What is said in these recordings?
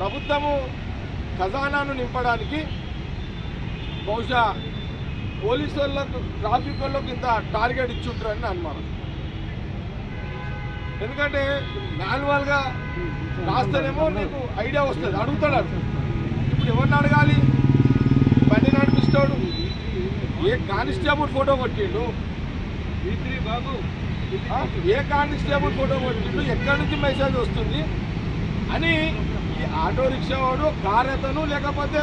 ప్రభుత్వము ఖజానాను నింపడానికి బహుశా పోలీసు వాళ్ళకు ట్రాఫిక్ వాళ్ళకు ఇంత టార్గెట్ ఇచ్చుంటారని అనుమానం. ఎందుకంటే మాన్యువల్గా రాస్తేనేమో నీకు ఐడియా వస్తుంది, అడుగుతాడు. ఇప్పుడు ఎవరిని అడగాలి? బండి నడిపిస్తాడు, ఏ కానిస్టేబుల్ ఫోటో కొట్టిండు, ఏ కానిస్టేబుల్ ఫోటో కొట్టిండు, ఎక్కడి నుంచి మెసేజ్ వస్తుంది అని ఈ ఆటో రిక్షా వాడు, కార్ అతను, లేకపోతే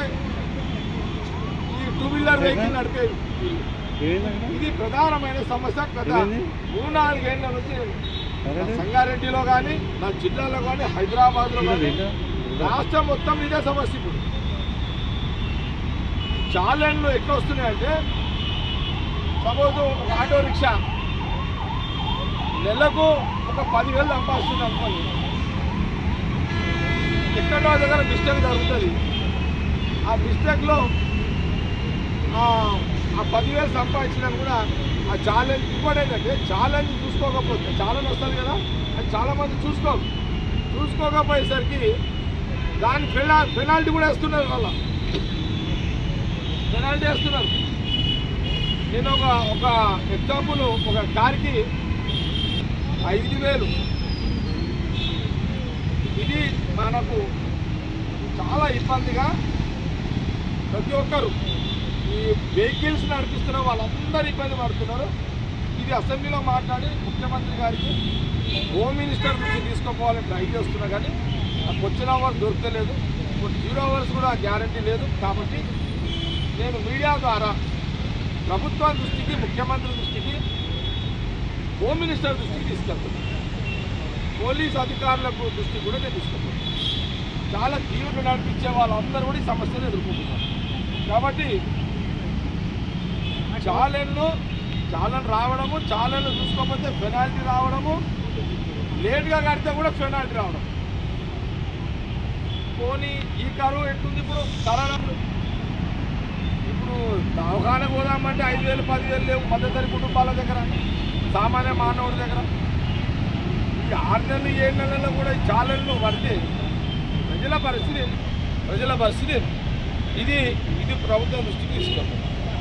ఈ 2 వీలర్ వెహికల్ నడిపే ఇది ప్రధానమైన సమస్య. గత 3-4 ఏళ్ల నుంచి సంగారెడ్డిలో కానీ, నా జిల్లాలో కానీ, హైదరాబాద్లో కానీ, రాష్ట్రం మొత్తం ఇదే సమస్య. ఇప్పుడు ఛాలెంజ్లు ఎట్లా వస్తున్నాయంటే, సపోజ్ ఆటో రిక్షా నెలకు ఒక 10,000 సంపాదిస్తుంది అనుకోండి, ఎక్కడో దగ్గర మిస్టేక్ జరుగుతుంది. ఆ మిస్టేక్లో ఆ 10,000 సంపాదించినా కూడా ఆ ఛాలెంజ్ ఇంకోటి ఏంటంటే, ఛాలెంజ్ చూసుకోకపోతే, ఛాలెంజ్ వస్తుంది కదా, అది చాలామంది చూసుకోకపోయేసరికి దాని పెనాల్టీ కూడా వేస్తున్నారు. వాళ్ళ పెనాల్టీ వేస్తున్నారు. నేను ఒక ఎగ్జాంపుల్, ఒక కార్కి 5,000. ఇది మనకు చాలా ఇబ్బందిగా ప్రతి ఒక్కరు ఈ వెహికల్స్ నడిపిస్తున్న వాళ్ళందరూ ఇబ్బంది పడుతున్నారు. ఇది అసెంబ్లీలో మాట్లాడి ముఖ్యమంత్రి గారికి, హోమ్ మినిస్టర్ నుంచి తీసుకోపోవాలని ట్రై చేస్తున్నా, కానీ నాకు వచ్చిన అవర్స్ దొరకలేదు, 0 అవర్స్ కూడా గ్యారంటీ లేదు. కాబట్టి నేను మీడియా ద్వారా ప్రభుత్వం దృష్టికి, ముఖ్యమంత్రి దృష్టికి, హోమ్ మినిస్టర్ దృష్టికి తీసుకెళ్తున్నాను. పోలీస్ అధికారులకు దృష్టికి కూడా నేను తీసుకెళ్తున్నాను. చాలా తీవ్రంగా నడిపించే వాళ్ళందరూ కూడా ఈ సమస్యను ఎదుర్కొంటున్నారు. కాబట్టి ఛాలెంజ్ రావడము, ఛాలెంజ్ చూసుకోకపోతే పెనాల్టీ రావడము, లేట్గా కడితే కూడా పెనాల్టీ రావడం. పోనీ ఈ కరువు ఎట్లుంది ఇప్పుడు, కరోనా ఇప్పుడు దవాఖాన పోదామంటే 5,000, 10,000 లేవు మధ్యతరగతి కుటుంబాల దగ్గర, సామాన్య మానవుడి దగ్గర. ఈ 6 నెలలు 7 నెలల్లో కూడా ఈ ఛాలెంజ్లు పడితే ప్రజల పరిస్థితి ఇది ప్రభుత్వం దృష్టికి తీసుకుంటుంది.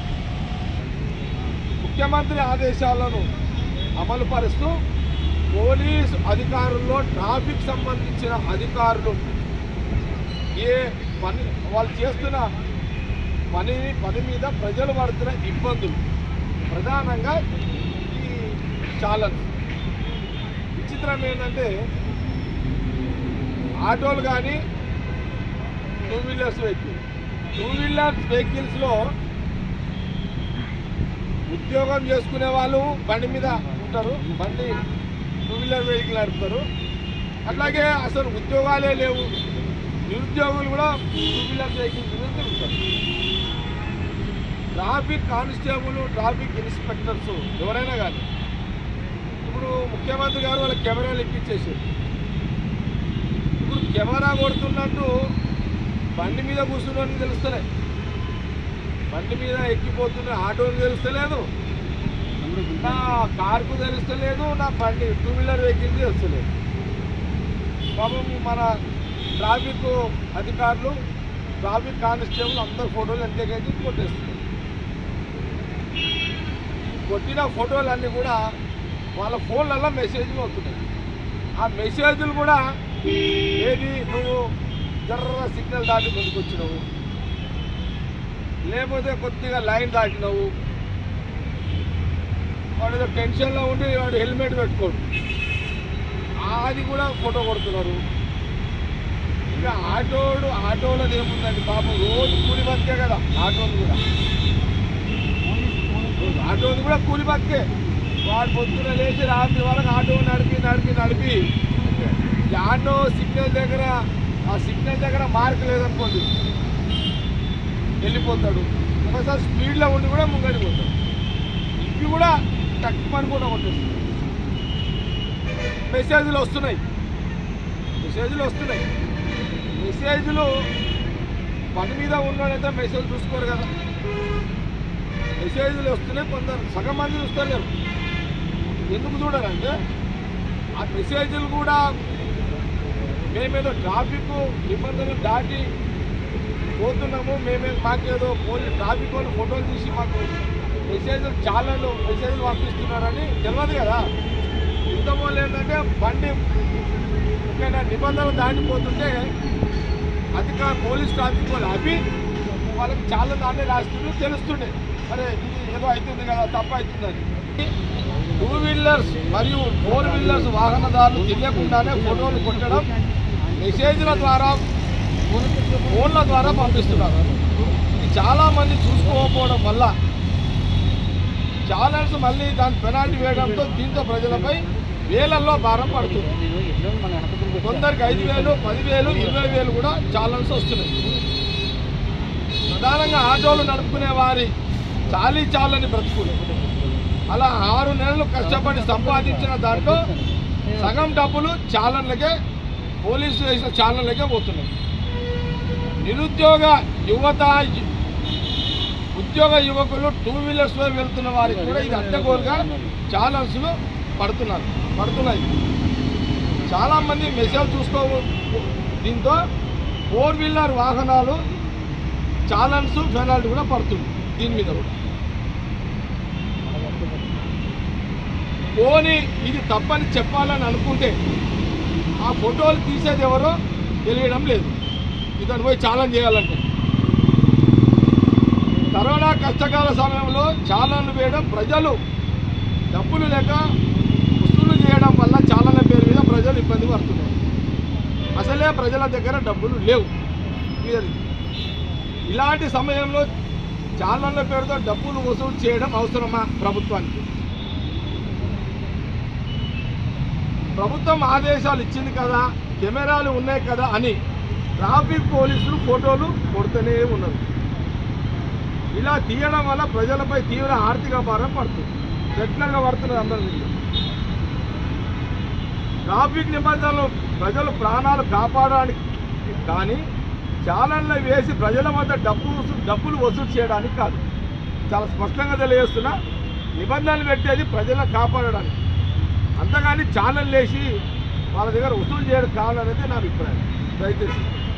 ముఖ్యమంత్రి ఆదేశాలను అమలు పరుస్తూ పోలీసు అధికారుల్లో ట్రాఫిక్ సంబంధించిన అధికారులు ఏ పని వాళ్ళు చేస్తున్న పని మీద ప్రజలు పడుతున్న ఇబ్బందులు, ప్రధానంగా ఈ ఛాలెంజ్. విచిత్రం ఏంటంటే, ఆటోలు కానీ 2 వీలర్స్ వెహికల్స్లో ఉద్యోగం చేసుకునే వాళ్ళు బండి మీద ఉంటారు, 2 వీలర్ వెహికల్ నడుపుతారు. అట్లాగే అసలు ఉద్యోగాలే లేవు, నిరుద్యోగులు కూడా 2 వీలర్ వెహికల్స్ మీద తిరుగుతారు. ట్రాఫిక్ కానిస్టేబుల్, ట్రాఫిక్ ఇన్స్పెక్టర్స్ ఎవరైనా కానీ ఇప్పుడు ముఖ్యమంత్రి గారు వాళ్ళ కెమెరాలు ఎక్కించేసారు. ఇప్పుడు కెమెరా కొడుతున్నట్టు బండి మీద కూర్చుని తెలుస్తలే, బండి మీద ఎక్కిపోతున్న ఆటోని తెలుస్తలేదు, నా కార్కు తెలుస్తలేదు, నా బండి 2 వీలర్ వెహికల్ తెలుస్తలేదు. పాపం మన ట్రాఫిక్ అధికారులు, ట్రాఫిక్ కానిస్టేబుల్ అందరు ఫోటోలు ఎంతకైతే కొట్టేస్తున్నారు. కొట్టిన ఫోటోలన్నీ కూడా వాళ్ళ ఫోన్లలో మెసేజ్లు వస్తున్నాయి. ఆ మెసేజ్లు కూడా ఏది, నువ్వు జర్ర సిగ్నల్ దాటి ముందుకొచ్చినావు, లేకపోతే కొద్దిగా లైన్ దాటినావు, వాడు ఏదో టెన్షన్లో ఉండి వాడు హెల్మెట్ పెట్టుకోడు, అది కూడా ఫోటో కొడుతున్నారు. ఇంకా ఆటోలది ఏముందండి పాపం, రోజు కూలి బతికే కదా ఆటోలు కూడా కూలి బతికే. వాడు పొద్దున లేచి రాత్రి వరకు ఆటో నడిపి ఆటో సిగ్నల్ దగ్గర మార్క్ లేదనుకోండి వెళ్ళిపోతాడు. ఒకసారి స్పీడ్లో ఉండి కూడా ముంగడిపోతాడు. ఇవి కూడా తక్కువ కూడా కొట్టేస్తుంది. మెసేజ్లు వస్తున్నాయి. పని మీద ఉన్నాడైతే మెసేజ్ చూసుకోరు కదా, మెసేజ్లు వస్తున్నాయి. కొందరు సగం మంది చూస్తలేరు. ఎందుకు చూడాలంటే ఆ మెసేజ్లు కూడా మేమేదో ట్రాఫిక్ నిబంధనలు దాటి పోతున్నాము, మాకేదో పోలీసు ట్రాఫిక్ వాళ్ళు ఫోటోలు తీసి మాకు మెసేజ్లు మెసేజ్లు పంపిస్తున్నారని తెలియదు కదా. ఇంతమూలు ఏంటంటే బండి ముఖ్యంగా నిబంధనలు దాటిపోతుంటే పోలీస్ ట్రాఫిక్ వాళ్ళు అవి వాళ్ళకి చాలా దాన్ని రాస్తుంటే తెలుస్తుండే, అరే ఇది ఏదో అవుతుంది కదా, తప్పు అవుతుందని. 2 వీలర్స్ మరియు 4 వీలర్స్ వాహనదారులు తెలియకుండానే ఫోటోలు కొట్టడం, మెసేజ్ల ద్వారా ఫోన్ల ద్వారా పంపిస్తున్నారు. ఇది చాలామంది చూసుకోకపోవడం వల్ల ఛానల్స్ మళ్ళీ దాని పెనాల్టీ వేయడంతో దీంతో ప్రజలపై వేలల్లో భారం పడుతుంది. కొందరికి 5,000, 10,000, 20,000 కూడా ఛానల్స్ వస్తున్నాయి. ప్రధానంగా ఆటోలు నడుపుకునే వారి చాలని బ్రతుకులు అలా 6 నెలలు కష్టపడి సంపాదించిన దాంట్లో సగం డబ్బులు ఛానళ్ళకే, పోలీసులు వేసిన ఛానళ్ళకే పోతున్నాయి. నిరుద్యోగ యువకులు 2 వీలర్స్లో వెళ్తున్న వారికి కూడా ఇది అడ్డగోలుగా ఛానల్స్లు పడుతున్నాయి. చాలామంది మెసేజ్ దీంతో 4 వీలర్ వాహనాలు ఛానల్స్ పెనాల్టీ కూడా పడుతుంది. దీని మీద కూడా పోనీ ఇది తప్పని చెప్పాలని అనుకుంటే ఆ ఫోటోలు తీసేది ఎవరో తెలియడం లేదు. ఇతను పోయి ఛాలెంజ్ చేయాలంటే కరోనా కష్టకాల సమయంలో ఛాలెంజ్ వేయడం, ప్రజలు డబ్బులు లేక వసూలు చేయడం వల్ల ఛాలెంజ్ పేరు మీద ప్రజలు ఇబ్బంది పడుతున్నారు. అసలే ప్రజల దగ్గర డబ్బులు లేవు. ఇలాంటి సమయంలో ఛానళ్ళ పేరుతో డబ్బులు వసూలు చేయడం అవసరమా ప్రభుత్వానికి? ప్రభుత్వం ఆదేశాలు ఇచ్చింది కదా, కెమెరాలు ఉన్నాయి కదా అని ట్రాఫిక్ పోలీసులు ఫోటోలు కొడుతూనే ఉన్నారు. ఇలా తీయడం వల్ల ప్రజలపై తీవ్ర ఆర్థిక భారం పడుతుంది. రెగ్యులర్గా పడుతున్నారు అందరి మీద. ట్రాఫిక్ నిబంధనలు ప్రజలు ప్రాణాలు కాపాడడానికి కానీ ఛానళ్ళు వేసి ప్రజల వద్ద డబ్బులు వసూలు చేయడానికి కాదు. చాలా స్పష్టంగా తెలియజేస్తున్నా, నిబంధనలు పెట్టేది ప్రజలను కాపాడడానికి, అంతగాని ఛానళ్ళు వేసి వాళ్ళ దగ్గర వసూలు చేయడం కావాలనేది నా అభిప్రాయం. దయచేసి